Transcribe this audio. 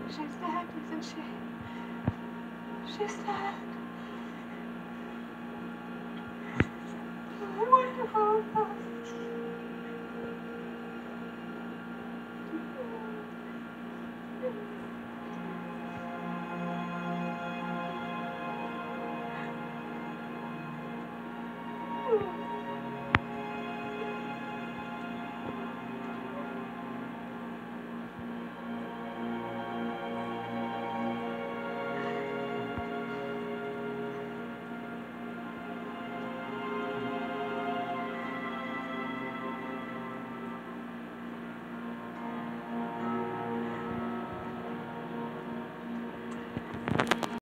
She's dead, isn't she? She's dead. Oh, wonderful. Oh.